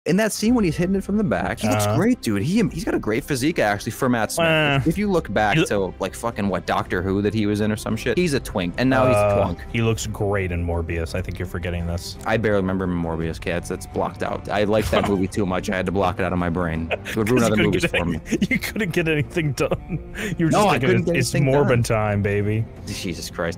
in that scene when he's hitting it from the back, he looks great, dude. He's got a great physique actually for Matt Smith. If you look back to like fucking what Doctor Who that he was in or some shit, he's a twink, and now he's a twunk. He looks great in Morbius. I think you're forgetting this. I barely remember Morbius, cats. That's blocked out. I liked that movie too much. I had to block it out of my brain. It would ruin other movies for me. You couldn't get anything done. You were just like, it's Morbin time, baby. Jesus Christ.